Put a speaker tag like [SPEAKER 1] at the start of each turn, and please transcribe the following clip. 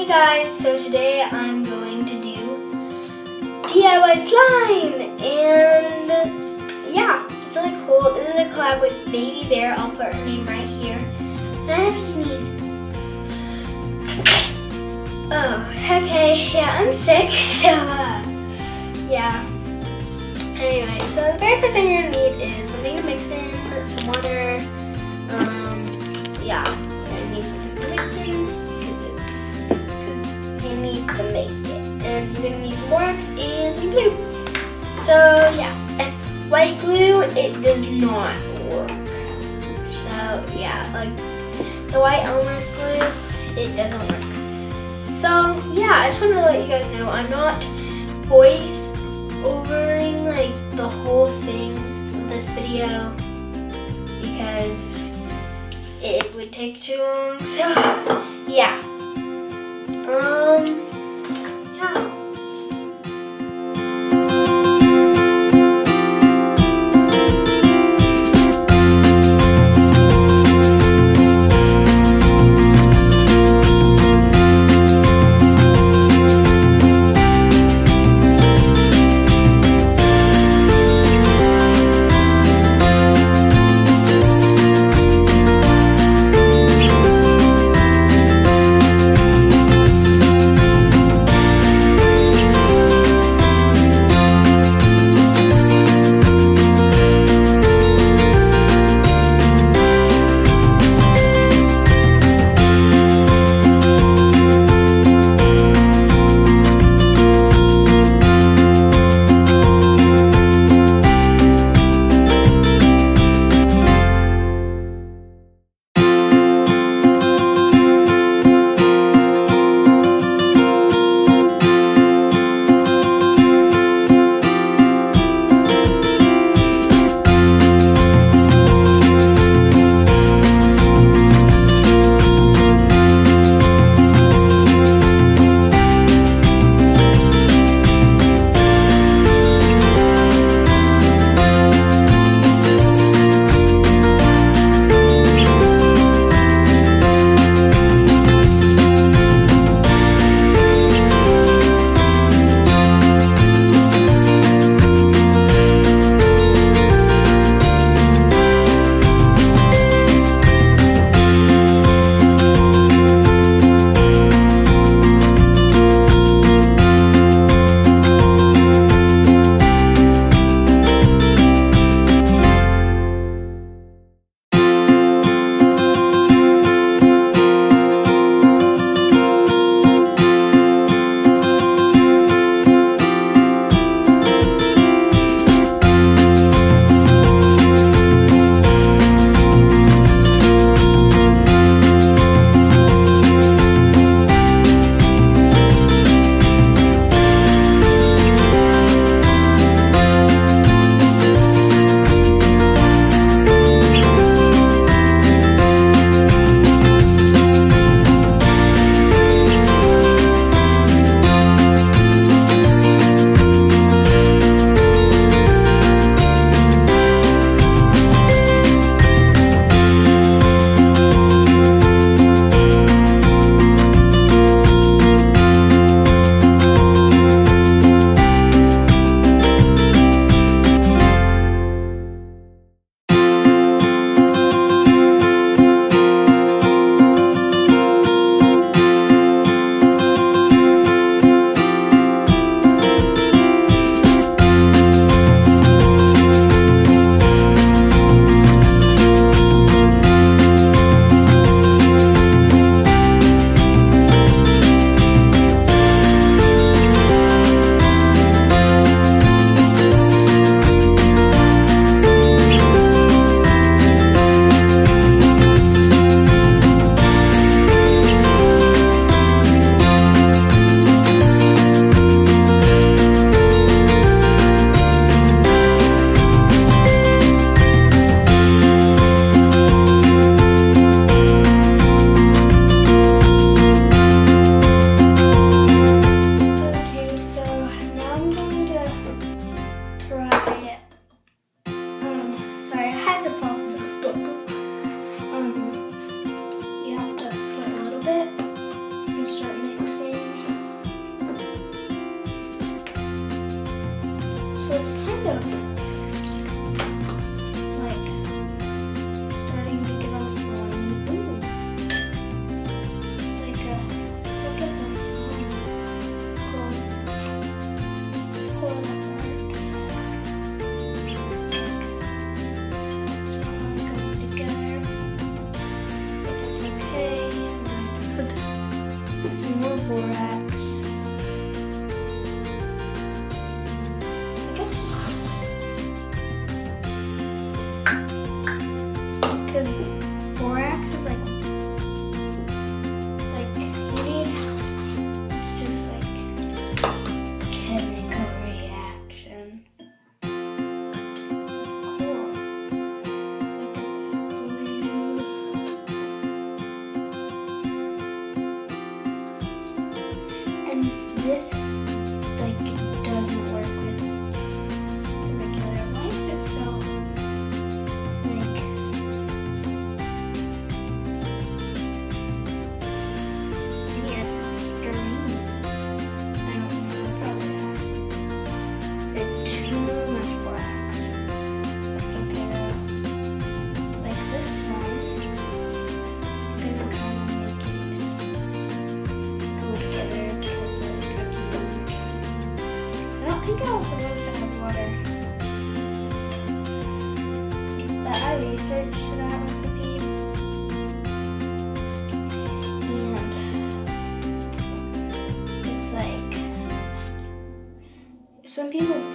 [SPEAKER 1] Hey guys, so today I'm going to do DIY slime, and yeah, it's really cool. This is a collab with Baby Bear. I'll put her name right here. And I have to sneeze. Oh, okay, yeah, I'm sick, so yeah. Anyway, so the very first thing you're gonna need is something to mix in, put some water, yeah, I need something to mix in, because you need to make it. And you're gonna need some wax and some glue. So yeah, and white glue, it does not work. So yeah, like the white Elmer's glue, it doesn't work. So yeah, I just wanted to let you guys know I'm not voice overing like the whole thing of this video because it would take too long. So yeah. Yeah. of like starting to get all slimy. Ooh. It's like a, look at this. Cool. It's cool that works. So all goes together. But that's okay. I'm going to put some more borax. Because borax is like you need, it's just like chemical reaction. Cool. And this like doesn't work with regular. Why is it so? I think I also want to have water. But I researched that recipe. And it's like, some people